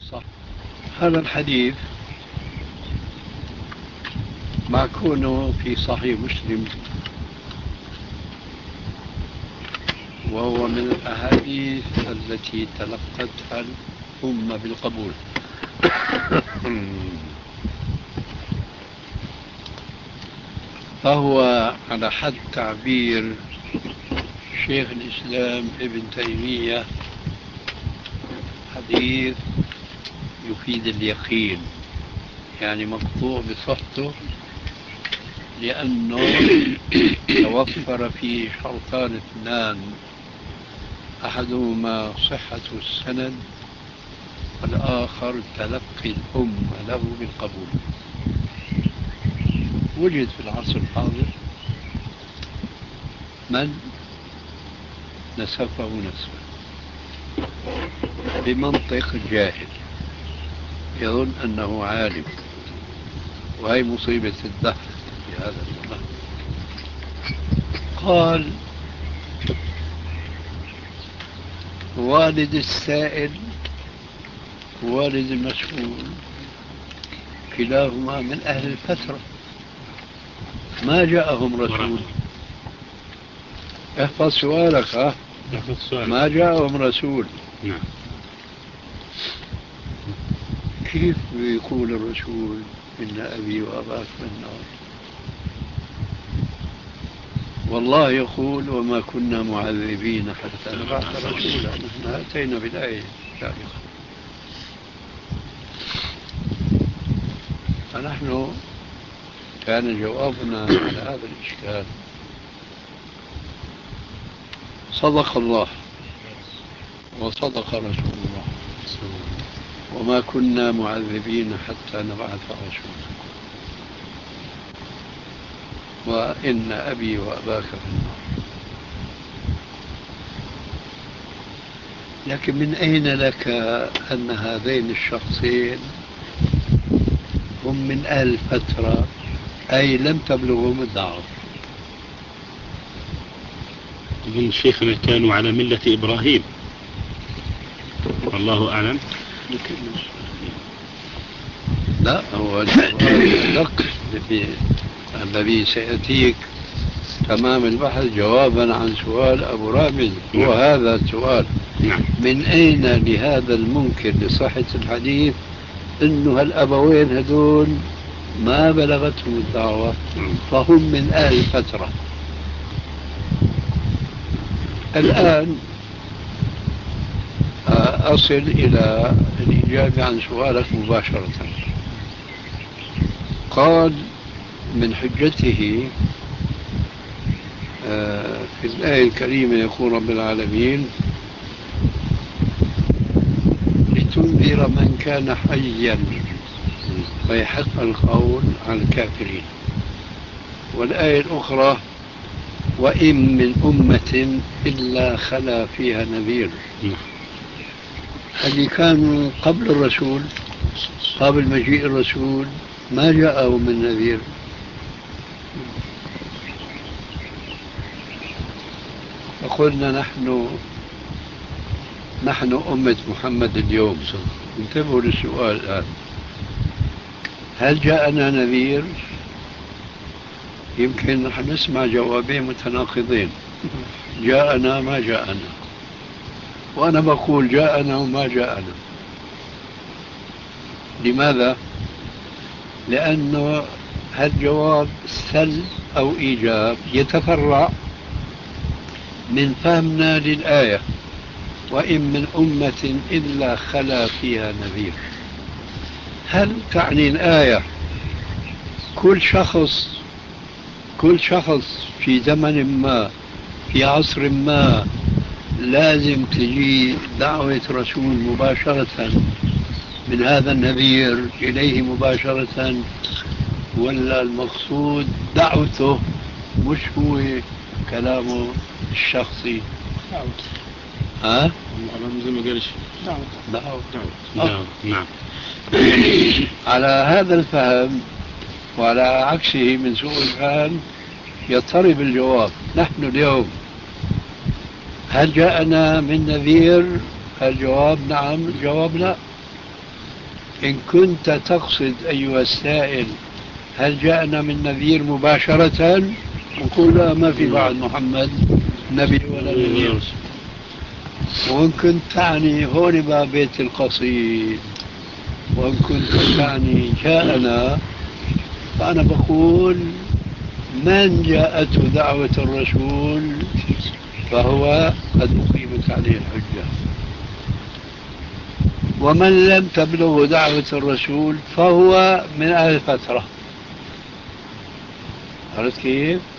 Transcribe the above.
صح. هذا الحديث مع كونه في صحيح مسلم وهو من الأحاديث التي تلقتها الأمة بالقبول. فهو على حد تعبير شيخ الإسلام ابن تيمية حديث يفيد اليقين، يعني مقطوع بصحته، لأنه توفر فيه شرطان اثنان، أحدهما صحة السند والآخر تلقي الأمة له بالقبول. وجد في العصر الحاضر من نسفه نسفا بمنطق جاهل يظن أنه عالم، وهي مصيبة الدهر في هذا الزمان. قال والد السائل والد المسؤول كلاهما من أهل الفترة، ما جاءهم رسول. احفظ سؤالك. ما جاءهم رسول. نعم. كيف يقول الرسول إن أبي وأباك في النار؟ والله يقول وما كنا معذبين حتى نبعث رسولا. نحن أتينا بالآية السابقة، فنحن كان جوابنا على هذا الإشكال صدق الله وصدق رسول الله، وما كنا معذبين حتى نبعث رسولا، وإن أبي وأباك في النار. لكن من أين لك أن هذين الشخصين هم من أهل الفترة، أي لم تبلغهم الدعوة؟ من شيخنا كانوا على ملة إبراهيم، والله أعلم. لا، هو لك الذي سيأتيك تمام البحث جوابا عن سؤال أبو رامز، هو هذا السؤال. من أين لهذا المنكر لصحة الحديث إنه هالأبوين هدول ما بلغتهم الدعوة فهم من أهل الفترة؟ الآن أصل إلى الإجابة عن سؤالك مباشرة. قال من حجته في الآية الكريمة يقول رب العالمين لتنذر من كان حيا ويحق القول على الكافرين. والآية الأخرى وإن من أمة إلا خلا فيها نذير. اللي كانوا قبل الرسول، قبل مجيء الرسول، ما جاءهم من نذير. فقلنا نحن أمة محمد اليوم. انتبهوا للسؤال الآن، هل جاءنا نذير؟ يمكن نحن نسمع جوابين متناقضين، جاءنا ما جاءنا، وأنا بقول جاءنا وما جاءنا. لماذا؟ لأنه هالجواب سلب أو إيجاب يتفرع من فهمنا للآية وإن من أمة إلا خلا فيها نذير. هل تعني الآية كل شخص في زمن ما في عصر ما لازم تجي دعوة رسول مباشرة من هذا النذير إليه مباشرة، ولا المقصود دعوته مش هو كلامه الشخصي؟ ها؟ زي ما قالش نعم. على هذا الفهم وعلى عكسه من سوء الفهم يضطرب الجواب. نحن اليوم هل جاءنا من نذير؟ الجواب نعم، الجواب لا. إن كنت تقصد أيها السائل هل جاءنا من نذير مباشرة، نقول لا، ما في بعد محمد نبي ولا نذير. وإن كنت تعني هون باب بيت القصيد، وإن كنت تعني جاءنا، فأنا بقول من جاءته دعوة الرسول فهو قد أقيمت عليه الحجة، ومن لم تبلغه دعوة الرسول فهو من أهل الفترة. عرفت كيف؟